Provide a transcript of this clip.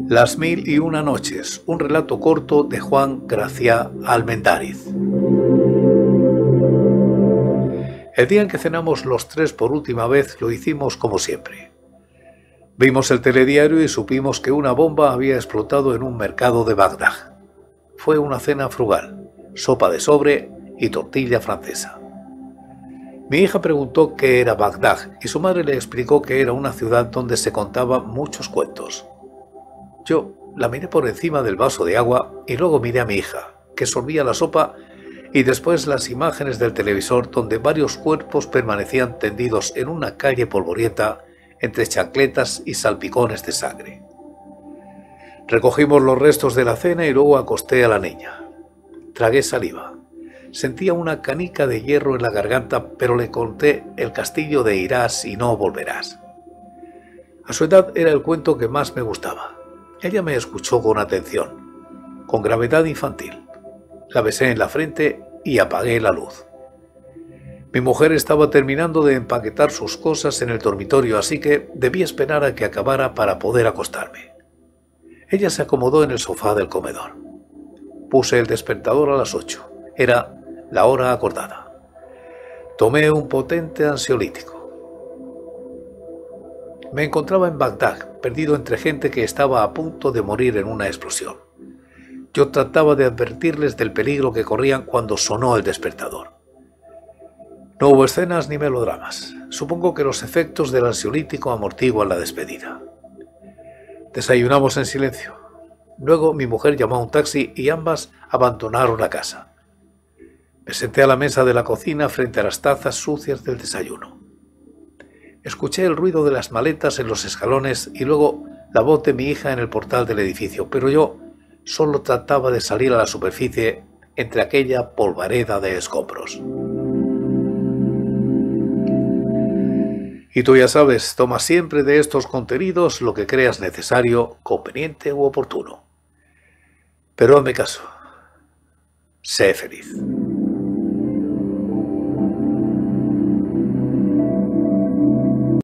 Las mil y una noches, un relato corto de Juan Graciá Almendáriz. El día en que cenamos los tres por última vez lo hicimos como siempre. Vimos el telediario y supimos que una bomba había explotado en un mercado de Bagdad. Fue una cena frugal, sopa de sobre y tortilla francesa. Mi hija preguntó qué era Bagdad y su madre le explicó que era una ciudad donde se contaban muchos cuentos. Yo la miré por encima del vaso de agua y luego miré a mi hija, que sorbía la sopa, y después las imágenes del televisor donde varios cuerpos permanecían tendidos en una calle polvorienta entre chancletas y salpicones de sangre. Recogimos los restos de la cena y luego acosté a la niña. Tragué saliva. Sentía una canica de hierro en la garganta, pero le conté el castillo de Irás y no volverás. A su edad era el cuento que más me gustaba. Ella me escuchó con atención, con gravedad infantil. La besé en la frente y apagué la luz. Mi mujer estaba terminando de empaquetar sus cosas en el dormitorio, así que debí esperar a que acabara para poder acostarme. Ella se acomodó en el sofá del comedor. Puse el despertador a las 8. Era la hora acordada. Tomé un potente ansiolítico. Me encontraba en Bagdad, perdido entre gente que estaba a punto de morir en una explosión. Yo trataba de advertirles del peligro que corrían cuando sonó el despertador. No hubo escenas ni melodramas. Supongo que los efectos del ansiolítico amortiguan la despedida. Desayunamos en silencio. Luego mi mujer llamó a un taxi y ambas abandonaron la casa. Me senté a la mesa de la cocina frente a las tazas sucias del desayuno. Escuché el ruido de las maletas en los escalones y luego la voz de mi hija en el portal del edificio, pero yo solo trataba de salir a la superficie entre aquella polvareda de escombros. Y tú ya sabes, toma siempre de estos contenidos lo que creas necesario, conveniente u oportuno. Pero hazme caso. Sé feliz.